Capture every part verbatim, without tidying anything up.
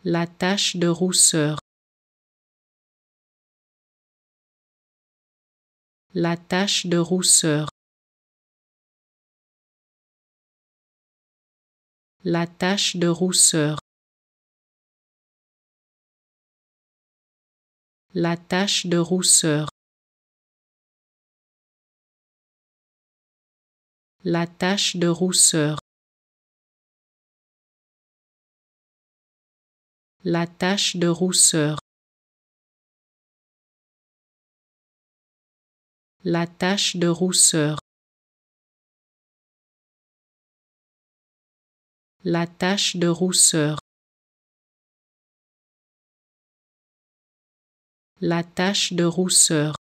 La tache de rousseur. La tache de rousseur. La tache de rousseur. La tache de rousseur. La tache de rousseur. La tache de rousseur. La tache de rousseur. La tache de rousseur. La tache de rousseur.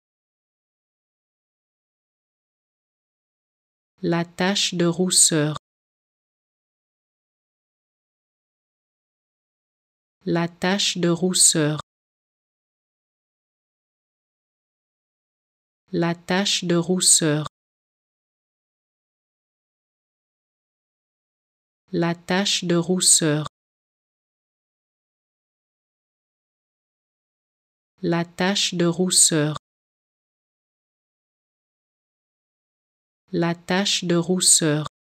La tache de rousseur. La tache de rousseur. La tache de rousseur. La tache de rousseur. La tache de rousseur. La tache de rousseur.